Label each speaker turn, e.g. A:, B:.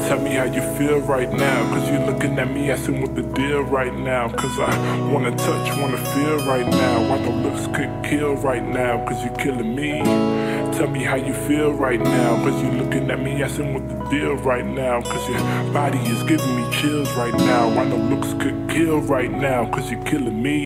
A: Tell me how you feel right now, cause you're looking at me asking what the deal right now. Cause I wanna touch, wanna feel right now. Why no looks could kill right now, cause you're killing me. Tell me how you feel right now, cause you're looking at me asking what the deal right now. Cause your body is giving me chills right now. Why no looks could kill right now, cause you're killing me.